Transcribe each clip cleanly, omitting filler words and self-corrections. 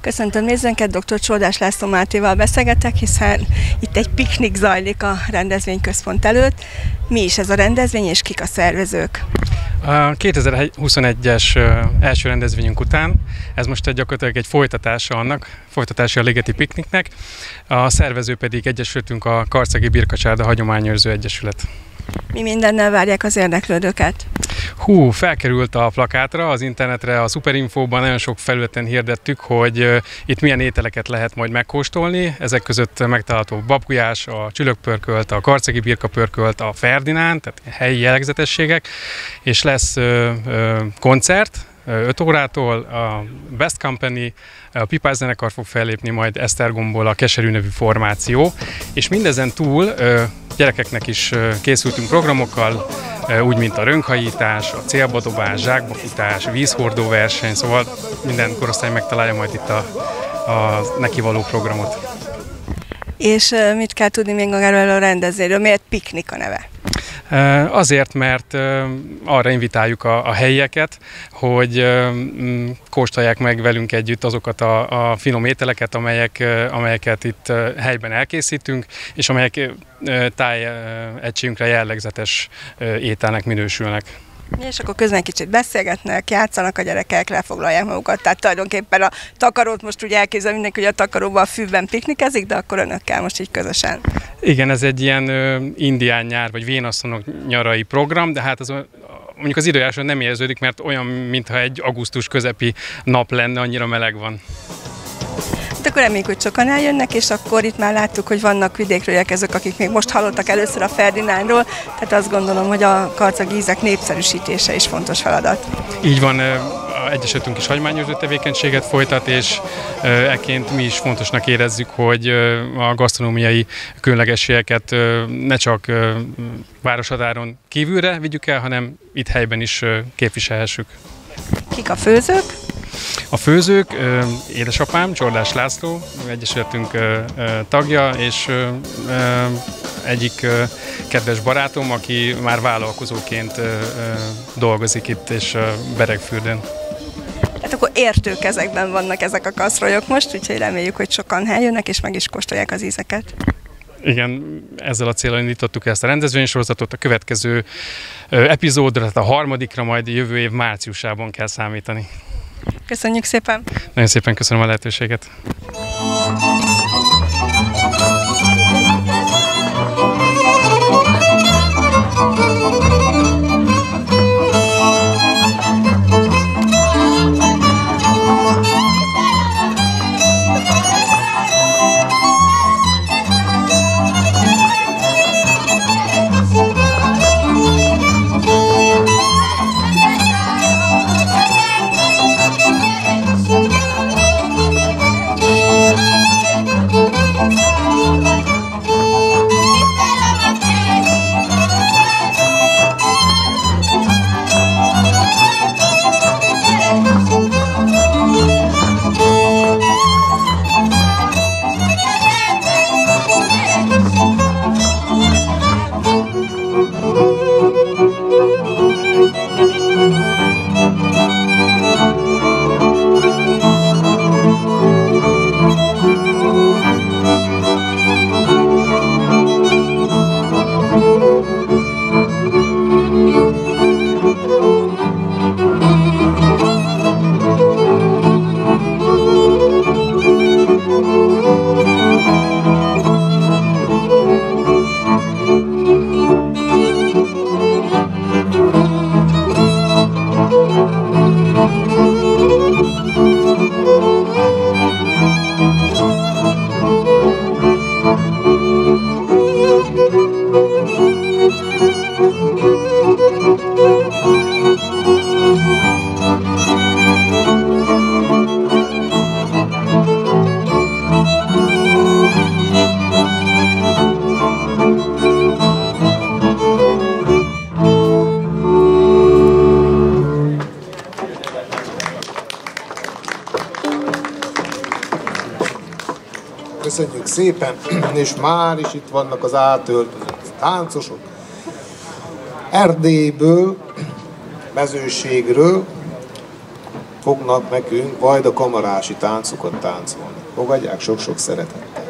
Köszöntöm nézőnket, dr. Csordás László Mátéval beszélgetek, hiszen itt egy piknik zajlik a rendezvényközpont előtt. Mi is ez a rendezvény, és kik a szervezők? A 2021-es első rendezvényünk után, ez most gyakorlatilag egy folytatása a Ligeti Pikniknek, a szervező pedig egyesületünk, a Karcagi Birkacsárda Hagyományőrző Egyesület. Mi mindennel várják az érdeklődőket? Felkerült a plakátra, az internetre, a Superinfóban nagyon sok felületen hirdettük, hogy itt milyen ételeket lehet majd megkóstolni. Ezek között megtalálható babgulyás, a csülökpörkölt, a karcagi birkapörkölt, a Ferdinánd, tehát helyi jellegzetességek, és lesz koncert 5 órától, a Best Company, a Pipás zenekar fog fellépni, majd Esztergomból a Keserű nevű formáció, és mindezen túl gyerekeknek is készültünk programokkal, úgy, mint a rönkhajítás, a célbadobás, zsákbafutás, vízhordó verseny, szóval minden korosztály megtalálja majd itt a nekivaló programot. És mit kell tudni még erről a rendezvényről? Miért piknik a neve? Azért, mert arra invitáljuk a helyieket, hogy kóstolják meg velünk együtt azokat a finom ételeket, amelyeket itt helyben elkészítünk, és amelyek tájegységünkre jellegzetes ételnek minősülnek. És akkor közben kicsit beszélgetnek, játszanak a gyerekek, lefoglalják magukat, tehát tulajdonképpen a takarót most úgy elképzel mindenki, hogy a takaróban a fűben piknikezik, de akkor önökkel most így közösen. Igen, ez egy ilyen indián nyár, vagy vénasszonyok nyarai program, de hát mondjuk az időjárásban nem érződik, mert olyan, mintha egy augusztus közepi nap lenne, annyira meleg van. Hát akkor reméljük, hogy sokan eljönnek, és akkor itt már láttuk, hogy vannak vidékről érkezők, akik még most hallottak először a Ferdinándról, tehát azt gondolom, hogy a karcagi ízek népszerűsítése is fontos feladat. Így van, a egyesületünk is hagyományőrző tevékenységet folytat, és ekként mi is fontosnak érezzük, hogy a gasztronómiai különlegességeket ne csak városhatáron kívülre vigyük el, hanem itt helyben is képviselhessük. Kik a főzők? A főzők, édesapám, Csordás László, egyesületünk tagja, és egyik kedves barátom, aki már vállalkozóként dolgozik itt, és Beregfürdön. Hát akkor értő kezekben vannak ezek a kaszrolyok most, úgyhogy reméljük, hogy sokan eljönnek, és meg is kóstolják az ízeket. Igen, ezzel a céllal indítottuk ezt a rendezvénysorozatot, a következő epizódra, tehát a harmadikra majd jövő év márciusában kell számítani. Köszönjük szépen! Nagyon szépen köszönöm a lehetőséget! Köszönjük szépen, és már is itt vannak az átöltözött táncosok. Erdélyből, mezőségről fognak nekünk vajda kamarási táncokat táncolni. Fogadják sok-sok szeretettel.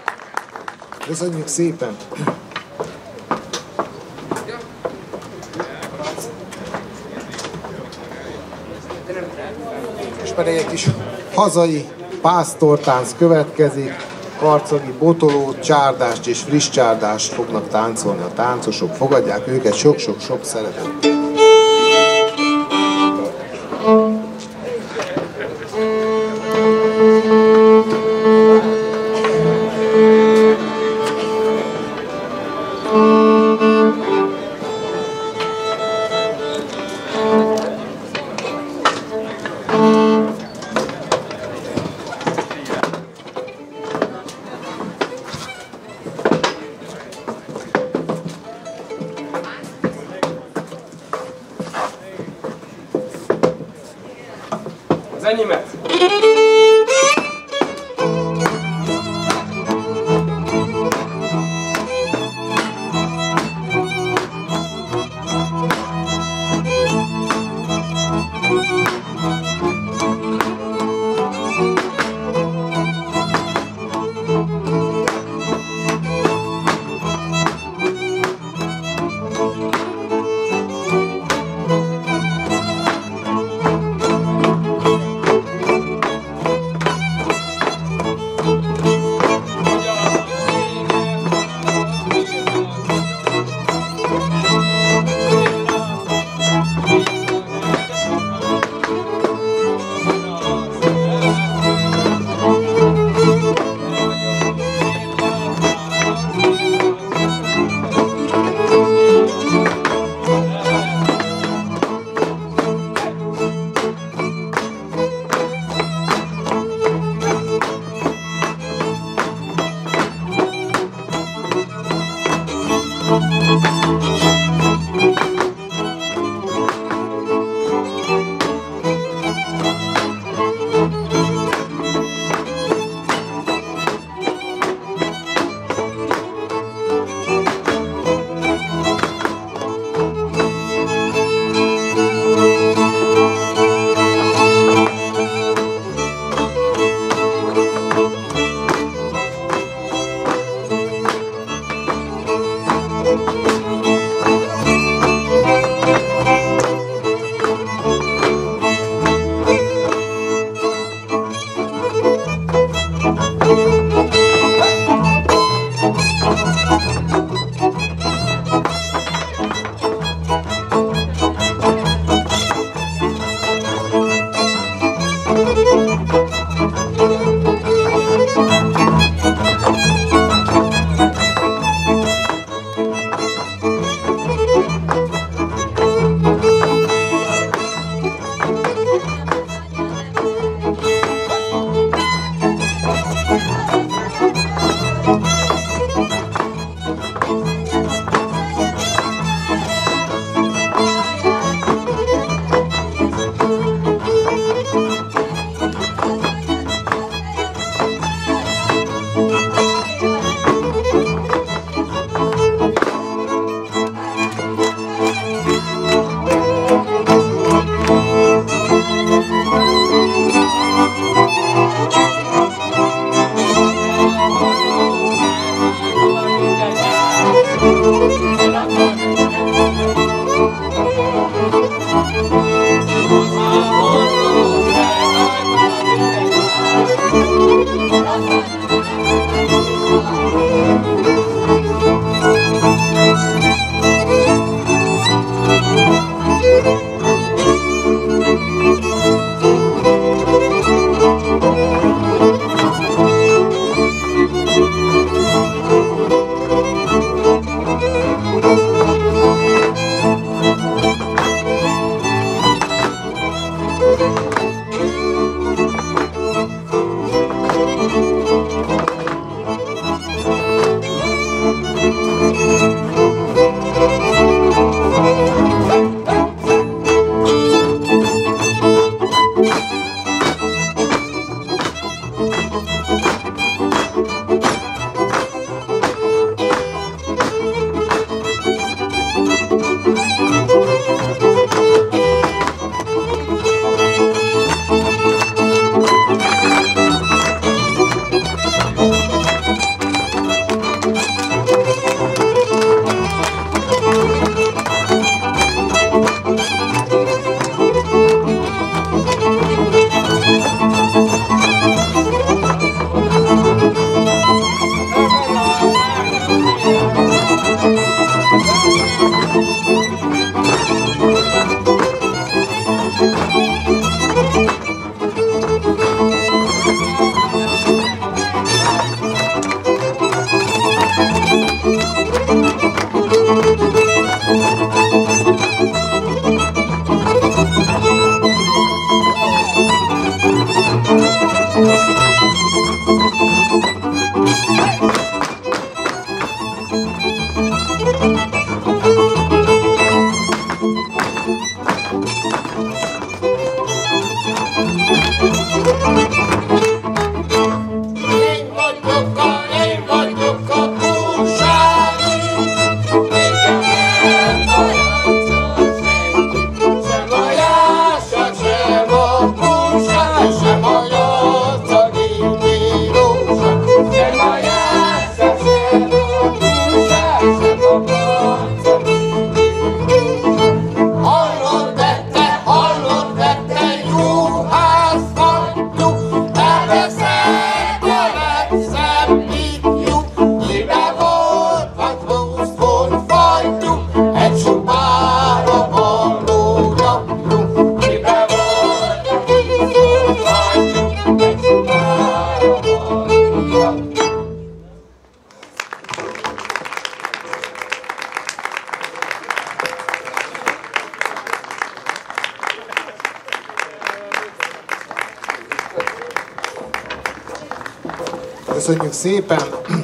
Köszönjük szépen! És pedig egy kis hazai pásztortánc következik. Karcagi botolót, csárdást és friss csárdást fognak táncolni a táncosok. Fogadják őket sok-sok-sok szeretettel. Az enyémet! Köszönjük szépen!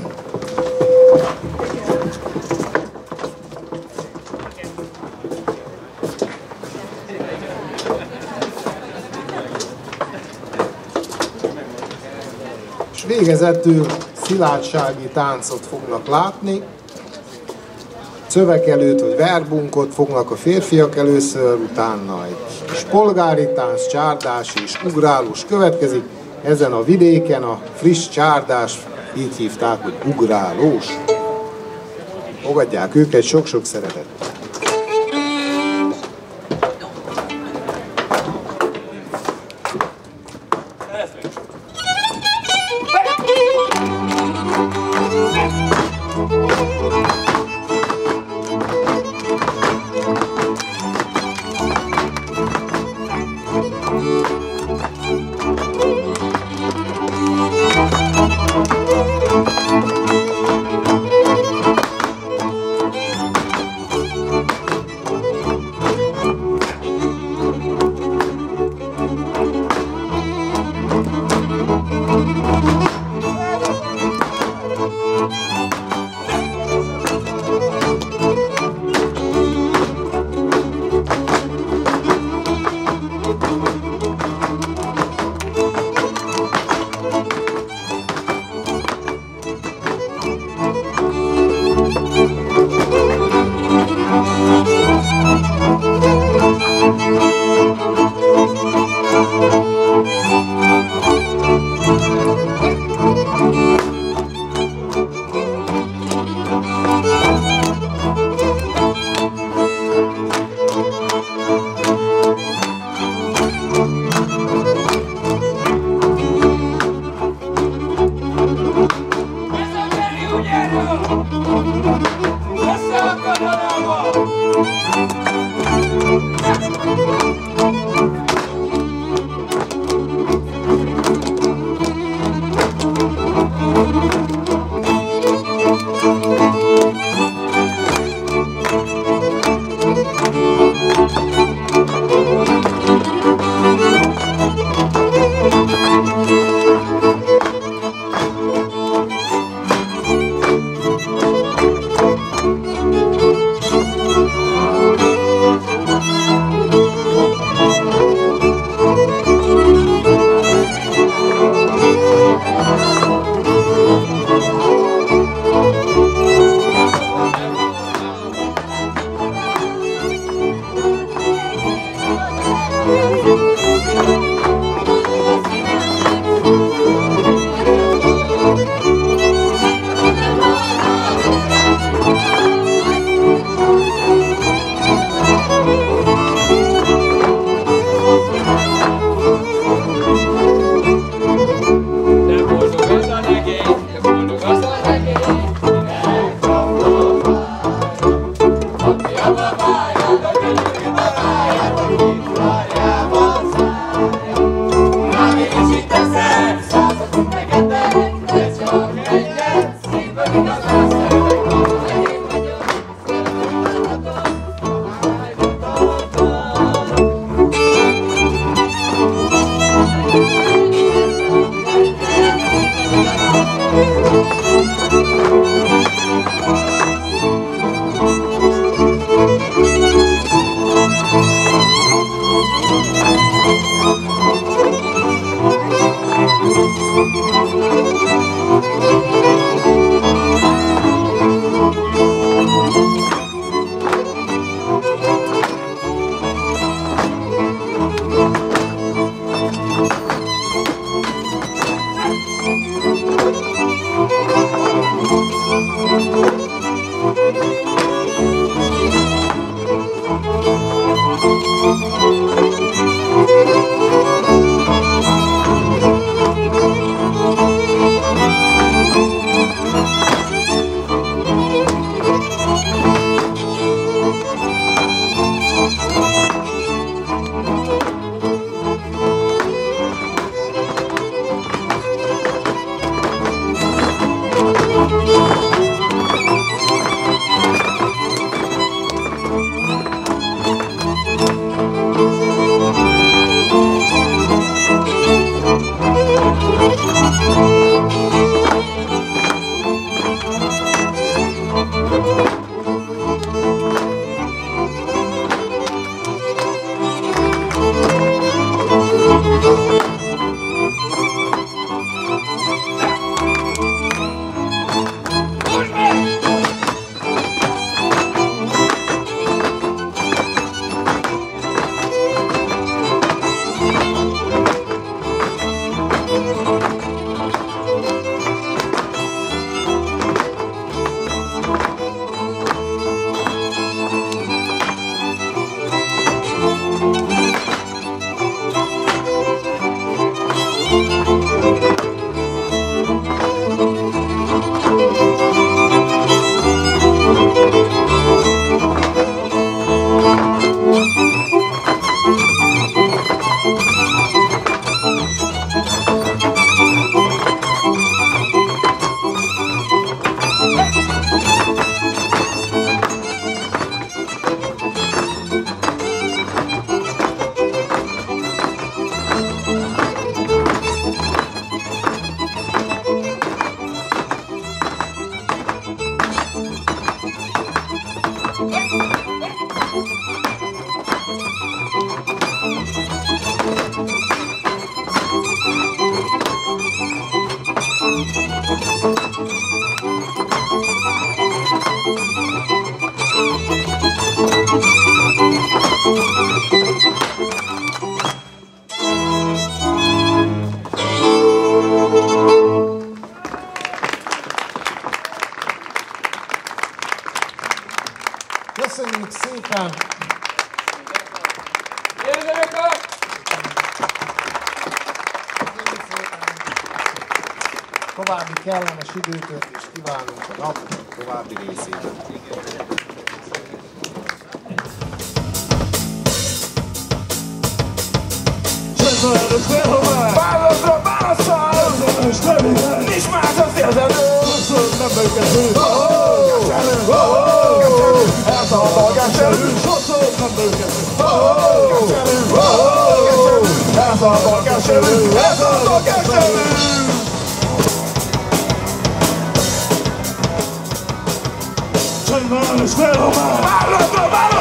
És végezetül szilárdsági táncot fognak látni. Szöveg előtt, vagy verbunkot fognak a férfiak először, utána egy polgári tánc, csárdás és ugrálós következik. Ezen a vidéken a friss csárdás, így hívták, hogy ugrálós. Fogadják őket sok-sok szeretettel. Köszönjük szépen! További kellemes időtöltést kívánunk a nap további részében. Válaszra válaszol! Nincs más az érzelő! Nem bőkező! Elszabadulgásszerű! Nem bőkező! Elszabadulgásszerű! Elszabadulgásszerű! Csöndben és félhomály! Válaszra válaszol!